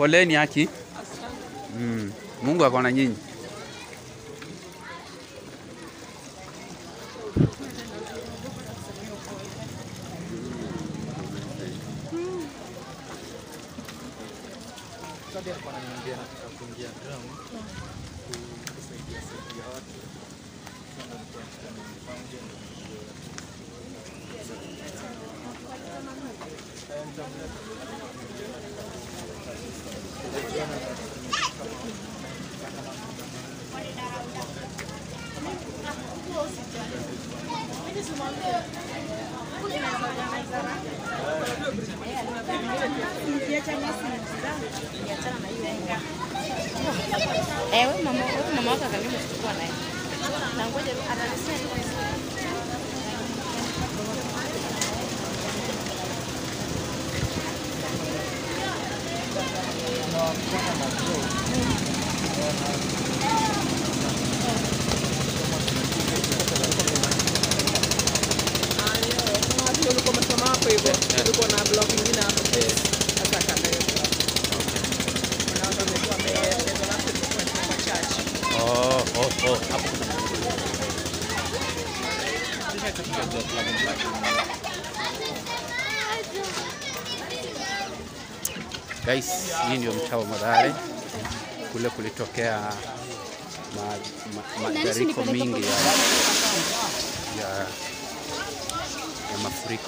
Poleni haki. Mungu ako na nyinyi. Mama wako kaniambia chukua naye. Na ngoja atanisema tulikuwa na blog nyingine hapo. Sasa kama hiyo. Wanaanza kwa church. Hapo. Guys, hii ndio mtaa wa Mathare. Kule kulitokea majariko mingi ya mafuriko.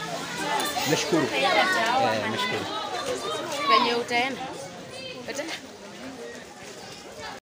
Nashukuru. Nashukuru. Kwenye utaenda.